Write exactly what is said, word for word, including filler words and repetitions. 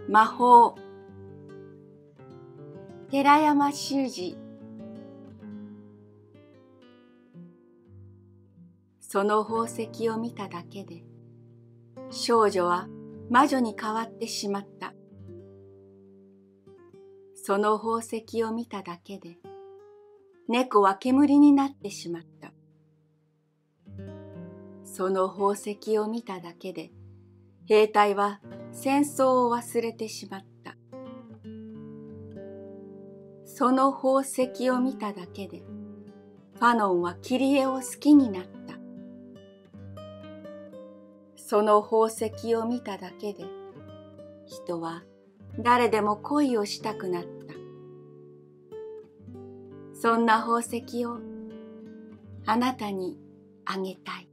魔法。寺山修司。その宝石を見ただけで、少女は魔女に変わってしまった。その宝石を見ただけで、猫は煙になってしまった。その宝石を見ただけで、兵隊は戦争を忘れてしまった。その宝石を見ただけで、ファノンは切り絵を好きになった。その宝石を見ただけで、人は誰でも恋をしたくなった。そんな宝石をあなたにあげたい。